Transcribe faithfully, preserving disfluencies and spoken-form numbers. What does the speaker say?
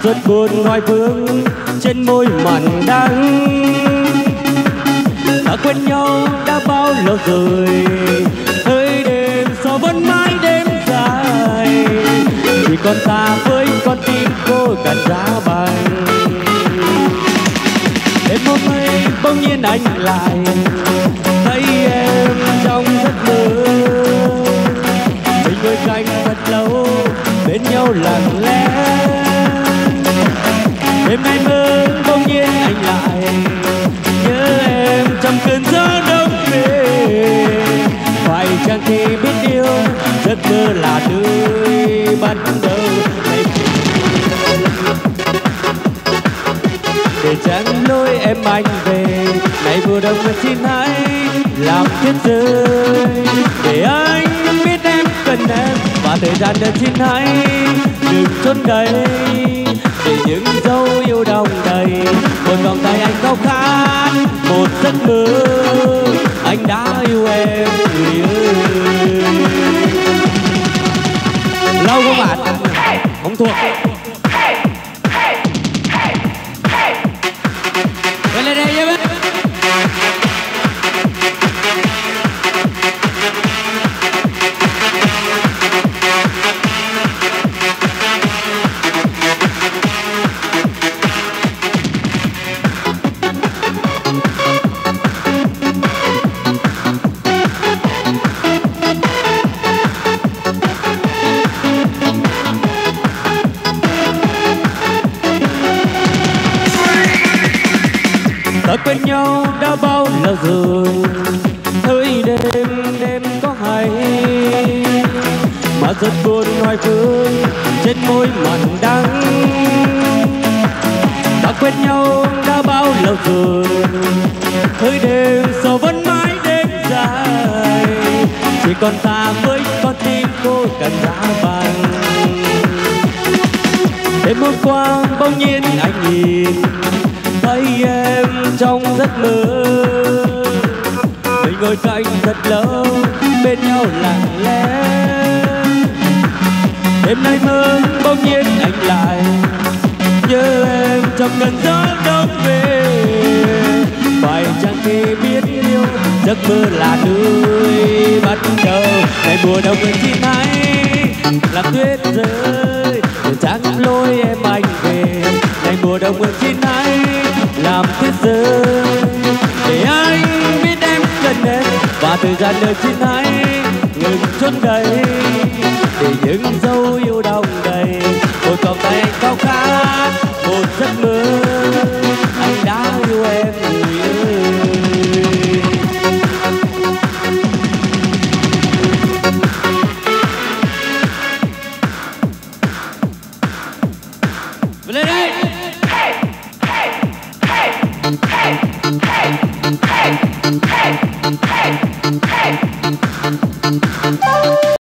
rất buồn ngoài phương trên môi mặn đắng. Ta quen nhau đã bao lâu rồi, hơi đêm sao vẫn mãi đêm dài, chỉ còn ta với con tim cô cạn giá băng. Đêm hôm ấy bỗng nhiên anh lại thấy em trong giấc mơ, mình ngồi cạnh thật lâu bên nhau lặng lẽ. Đêm nay mơ bỗng nhiên anh lại nhớ em trong cơn gió đông về. Phải chăng khi biết yêu giấc mơ là nơi bắt đầu này, để chẳng lối em anh về. Này mùa đông mà xin hãy làm tuyết rơi, để anh biết em cần em, và thời gian đợi xin hãy đừng trốn đây, để những dấu yêu đong đầy một vòng tay anh khao khát một giấc mơ. Anh đã yêu em người ơi. Lâu không ạ? Không thuộc. Lên đây đây em ơi. Ta quen nhau đã bao lâu rồi, hơi đêm đêm có hay, mà rất buồn ngoài phương trên môi mặn đắng. Ta quen nhau đã bao lâu rồi, hơi đêm sao vẫn mãi đêm dài, chỉ còn ta với con tim cô cần giá vàng. Đêm hôm qua bỗng nhiên anh nhìn thấy em trong giấc mơ, mình ngồi cạnh thật lâu bên nhau lặng lẽ. Đêm nay mơ bỗng nhiên anh lại nhớ em trong cơn gió đông về. Phải chăng khi biết yêu giấc mơ là nơi bắt đầu. Ngày mùa đông người xin hãy là tuyết rơi, để chẳng lối em anh về. Ngày mùa đông người xin hãy làm tuyết rơi, để anh biết em cần em, và thời gian đợi xin hãy ngừng trốn đây, để những dấu yêu đong đầy một vòng tay anh khao khát một giấc mơ. Anh đã yêu em người ơi. Lên đây.